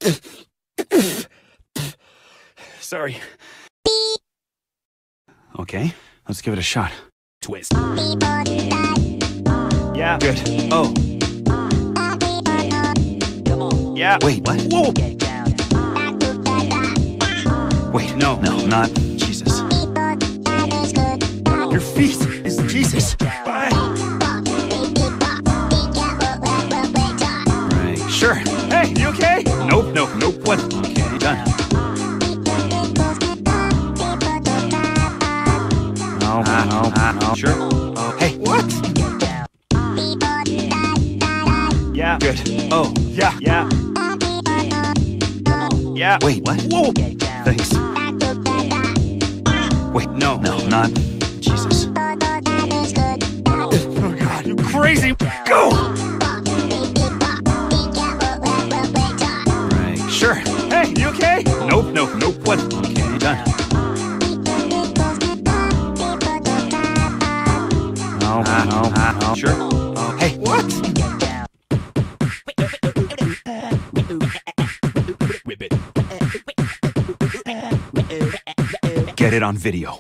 Sorry. Okay, let's give it a shot. Twist. Yeah. Good. Oh. Yeah. Wait, what? Whoa! Wait, no, not Jesus. Your feet is Jesus. Bye. Right. Sure. Hey, you okay? Nope. What? Okay, done. No. Sure. Hey, what? Yeah. Good. Oh, yeah. Yeah. Wait, what? Whoa! Thanks. Wait, no, not Jesus. Oh God, you crazy! Go! Right. Sure. Hey, you okay? Nope. What? Okay, done. No. Sure. Hey, what? Get it on video.